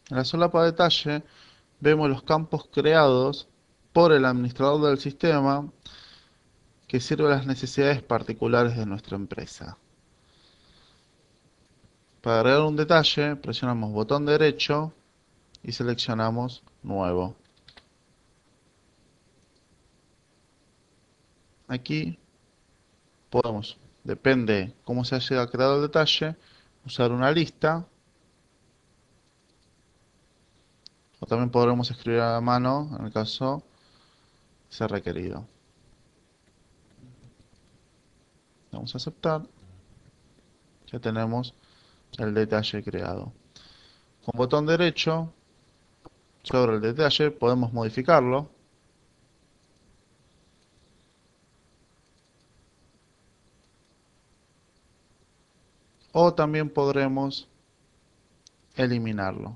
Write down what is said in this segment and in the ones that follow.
En la solapa de detalle vemos los campos creados por el administrador del sistema que sirve a las necesidades particulares de nuestra empresa. Para agregar un detalle, presionamos botón derecho y seleccionamos Nuevo. Aquí podemos, depende cómo se haya creado el detalle, usar una lista o también podremos escribir a mano en el caso sea requerido. Vamos a aceptar. Ya tenemos el detalle creado. Con botón derecho sobre el detalle podemos modificarlo o también podremos eliminarlo.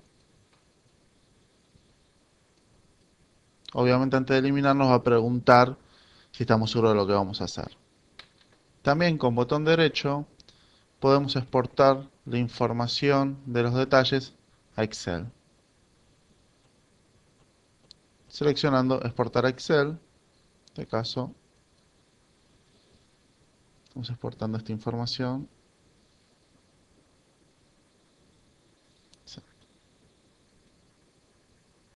Obviamente antes de eliminar nos va a preguntar si estamos seguros de lo que vamos a hacer. También con botón derecho podemos exportar la información de los detalles a Excel. Seleccionando exportar a Excel, en este caso estamos exportando esta información